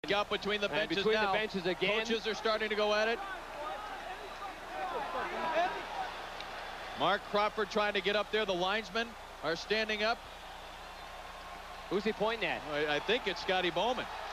Up between the benches between now. the benches again. Coaches are starting to go at it. Mark Crawford trying to get up there. The linesmen are standing up. Who's he pointing at? I think it's Scotty Bowman.